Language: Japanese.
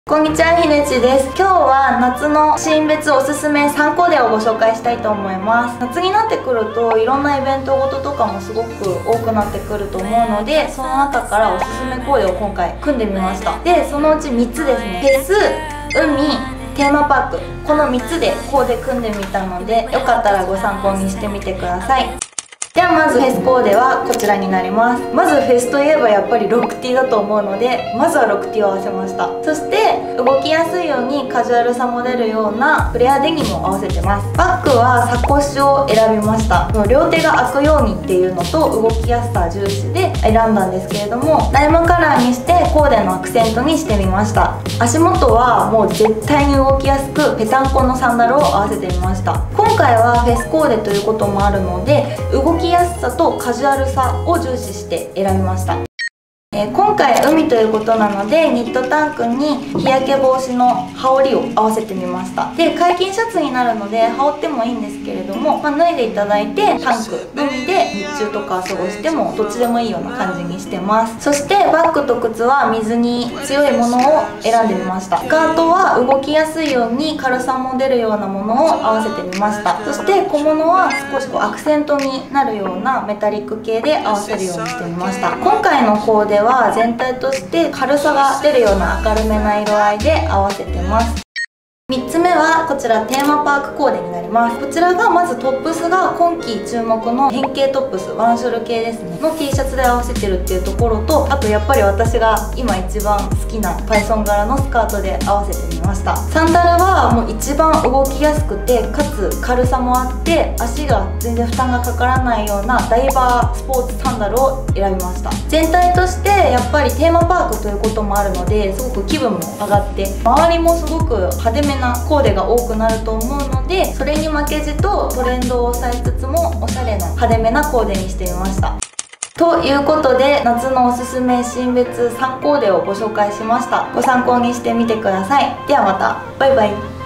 こんにちは、ひねちです。今日は夏のシーン別おすすめ3コーデをご紹介したいと思います。夏になってくるといろんなイベントごととかもすごく多くなってくると思うので、その中からおすすめコーデを今回組んでみました。で、そのうち3つですね。フェス、海、テーマパーク、この3つでコーデ組んでみたので、よかったらご参考にしてみてください。ではまずフェスコーデはこちらになります。まずフェスといえばやっぱりロックティーだと思うので、まずはロックティーを合わせました。そして動きやすいようにカジュアルさも出るようなフレアデニムを合わせてます。バッグはサコッシュを選びました。両手が開くようにっていうのと動きやすさ重視で選んだんですけれども、ライムカラーにしてコーデのアクセントにしてみました。足元はもう絶対に動きやすくぺたんこのサンダルを合わせてみました。今回はフェスコーデということもあるので、動きやすさとカジュアルさを重視して選びました。今回海ということなので、ニットタンクに日焼け防止の羽織を合わせてみました。で、解禁シャツになるので羽織ってもいいんですけれども、脱いでいただいてタンク、海で日中とか過ごしてもどっちでもいいような感じにしてます。そしてバッグと靴は水に強いものを選んでみました。スカートは動きやすいように軽さも出るようなものを合わせてみました。そして小物は少しアクセントになるようなメタリック系で合わせるようにしてみました。今回のコーデは全体として軽さが出るような明るめな色合いで合わせてます。3つ目はこちらテーマパークコーデになります。こちらがまずトップスが今季注目の変形トップス、ワンショル系ですねの T シャツで合わせてるっていうところと、あとやっぱり私が今一番好きなパイソン柄のスカートで合わせてみました。サンダルはもう一番動きやすくてかつ軽さもあって足が全然負担がかからないようなダイバースポーツサンダルを選びました。全体としてやっぱりテーマパークということもあるので、すごく気分も上がって周りもすごく派手めなコーデが多くなると思うので、それに負けじとトレンドを抑えつつもおしゃれな派手めなコーデにしてみました。ということで夏のおすすめシーン別3コーデをご紹介しました。ご参考にしてみてください。ではまた、バイバイ。